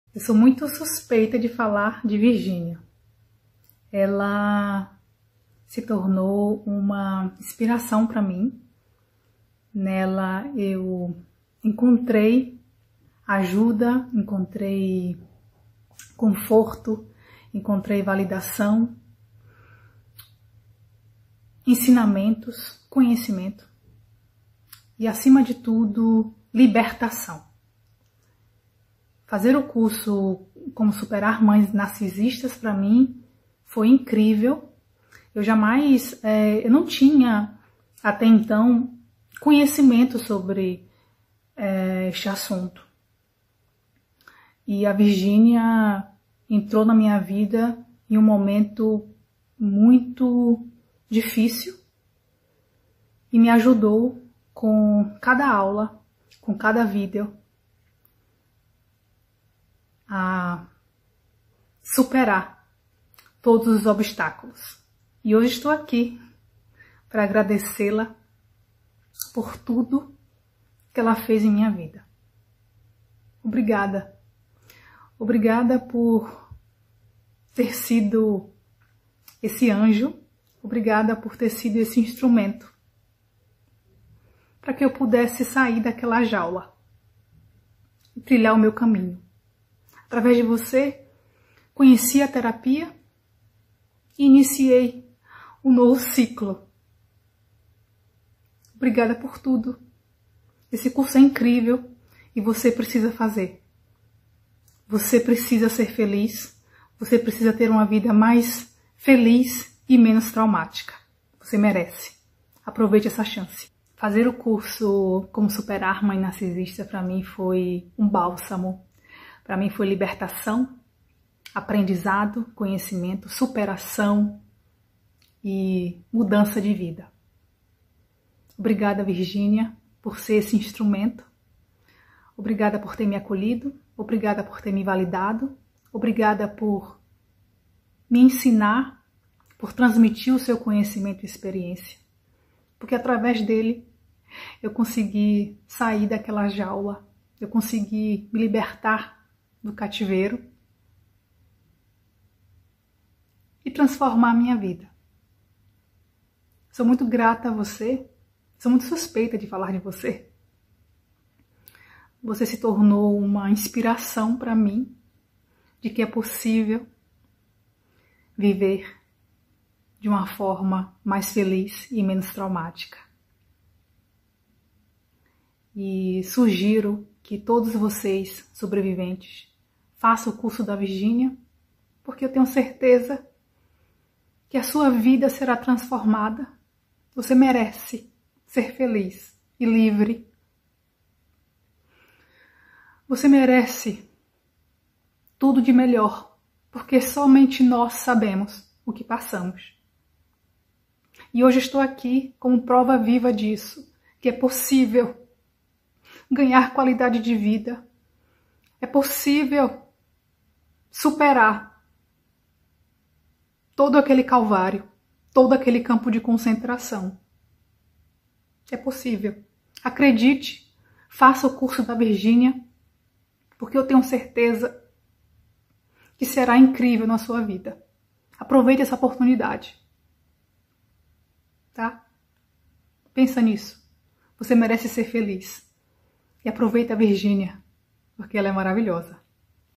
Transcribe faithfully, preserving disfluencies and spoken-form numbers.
Eu sou muito suspeita de falar de Virgínia. Ela se tornou uma inspiração para mim. Nela eu encontrei ajuda, encontrei conforto, encontrei validação, ensinamentos, conhecimento e, acima de tudo, libertação. Fazer o curso Como Superar Mães Narcisistas, para mim, foi incrível. Eu jamais, é, eu não tinha até então conhecimento sobre é, este assunto. E a Virgínia entrou na minha vida em um momento muito difícil e me ajudou com cada aula, com cada vídeo, a superar todos os obstáculos. E hoje estou aqui para agradecê-la por tudo que ela fez em minha vida. Obrigada. Obrigada por ter sido esse anjo. Obrigada por ter sido esse instrumento para que eu pudesse sair daquela jaula e trilhar o meu caminho. Através de você, conheci a terapia e iniciei um novo ciclo. Obrigada por tudo. Esse curso é incrível e você precisa fazer. Você precisa ser feliz. Você precisa ter uma vida mais feliz e menos traumática. Você merece. Aproveite essa chance. Fazer o curso Como Superar Mãe Narcisista para mim foi um bálsamo. Para mim foi libertação, aprendizado, conhecimento, superação e mudança de vida. Obrigada, Virgínia, por ser esse instrumento. Obrigada por ter me acolhido. Obrigada por ter me validado. Obrigada por me ensinar, por transmitir o seu conhecimento e experiência. Porque através dele eu consegui sair daquela jaula, eu consegui me libertar do cativeiro e transformar a minha vida. Sou muito grata a você, sou muito suspeita de falar de você. Você se tornou uma inspiração para mim de que é possível viver de uma forma mais feliz e menos traumática. E sugiro que todos vocês, sobreviventes, façam o curso da Virgínia, porque eu tenho certeza que a sua vida será transformada. Você merece ser feliz e livre. Você merece tudo de melhor, porque somente nós sabemos o que passamos. E hoje estou aqui como prova viva disso, que é possível ganhar qualidade de vida. É possível superar todo aquele calvário, todo aquele campo de concentração. É possível. Acredite, faça o curso da Virgínia, porque eu tenho certeza que será incrível na sua vida. Aproveite essa oportunidade. Tá? Pensa nisso. Você merece ser feliz. E aproveita a Virgínia, porque ela é maravilhosa.